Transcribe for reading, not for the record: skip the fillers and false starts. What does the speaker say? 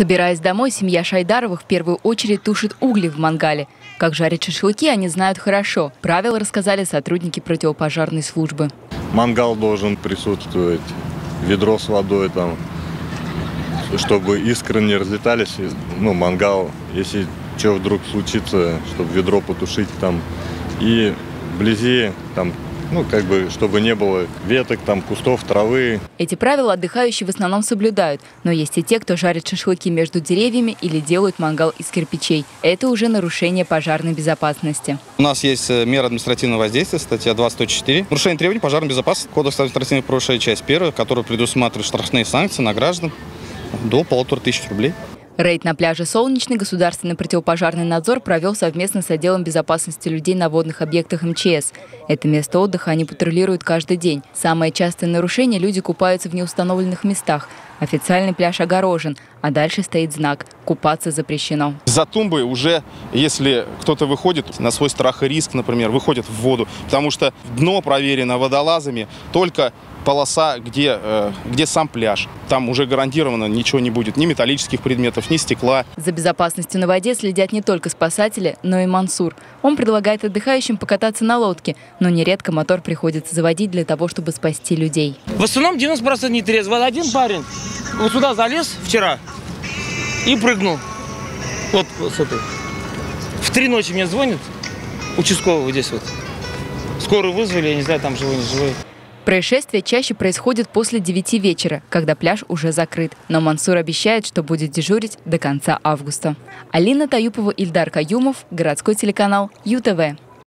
Собираясь домой, семья Шайдаровых в первую очередь тушит угли в мангале. Как жарить шашлыки, они знают хорошо. Правила рассказали сотрудники противопожарной службы. Мангал должен присутствовать, ведро с водой, там, чтобы искры не разлетались. Мангал, если что вдруг случится, чтобы ведро потушить там. И вблизи там, чтобы не было веток, там, кустов, травы. Эти правила отдыхающие в основном соблюдают. Но есть и те, кто жарит шашлыки между деревьями или делают мангал из кирпичей. Это уже нарушение пожарной безопасности. У нас есть мера административного воздействия, статья 2.104. Нарушение требований пожарной безопасности, Кодекс административных правонарушений, часть 1, которая предусматривает штрафные санкции на граждан до 1500 рублей. Рейд на пляже «Солнечный» Государственный противопожарный надзор провел совместно с отделом безопасности людей на водных объектах МЧС. Это место отдыха они патрулируют каждый день. Самое частое нарушение – люди купаются в неустановленных местах. Официальный пляж огорожен, а дальше стоит знак «Купаться запрещено». За тумбой уже, если кто-то выходит на свой страх и риск, например, выходит в воду, потому что дно проверено водолазами, только полоса, где сам пляж. Там уже гарантированно ничего не будет, ни металлических предметов, ни стекла. За безопасностью на воде следят не только спасатели, но и Мансур. Он предлагает отдыхающим покататься на лодке, но нередко мотор приходится заводить для того, чтобы спасти людей. В основном 90% не трезво. Один парень вот сюда залез вчера и прыгнул. Вот с этой. В 3 ночи мне звонит участковый здесь вот. Скорую вызвали, я не знаю, там живой, не живой. Происшествия чаще происходят после 9 вечера, когда пляж уже закрыт. Но Мансур обещает, что будет дежурить до конца августа. Алина Таюпова, Ильдар Каюмов, городской телеканал ЮТВ.